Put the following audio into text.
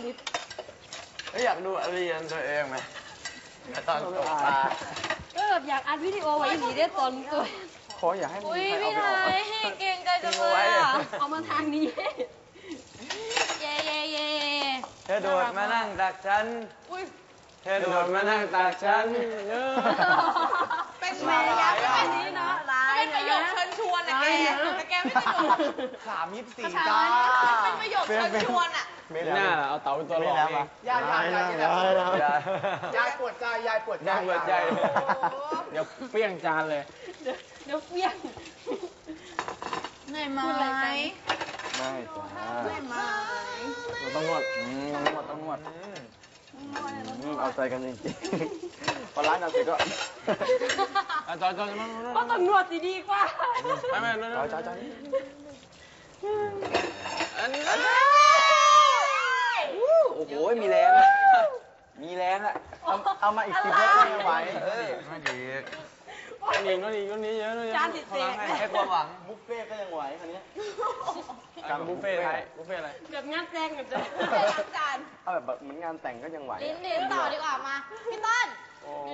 ลิปไม่อยากดูเรียนตัวเองไหมตอนตกปลาก็แบบอยากอัดวิดีโอไว้ดีได้ตอนตัวขออย่าให้มีอุ้ยใครพี่เอาไปไทออกยให้เก่งใจจังเลยอ่ะเอามาทางนี้เย่เย่เย่เธอโดดมานั่งตักฉันเธอโดดมานั่งตักฉันเป็นแม่ยาเป็นแบบนี้เนาะเป็นประโยคเชิญชวนอะแกแต่แกไม่ประโยค 3:24 จ้าเป็นประโยคเชิญชวนอะไม่น่าเอาเต๋าเป็นตัวหลอกเองยายปวดใจยายปวดใจยายปวดใจเดี๋ยวเปี้ยงจานเลยเดี๋ยวเปี้ยงเหนื่อยไหมไม่จ้าเหนื่อยไหมเราต้องนวดต้องนวดเอาใจกันจริงๆพอร้านเอาเสร็จก็จอยก็ต้องนวดดีกว่าไม่จอยโอ้โหมีแรงมีแรงอะเอามาอีก10 รอบก็ยังไหวไม่ดีก็นี้เยอะเลยจานติดเสียงให้ความหวังบุฟเฟ่ก็ยังไหวคันนี้การบุฟเฟ่ไทยบุฟเฟ่อะไรแบบงานแจ้งกันจะจานเอาแบบเหมือนงานแต่งก็ยังไหวลิ้นต่อดีกว่ามาพี่ต้น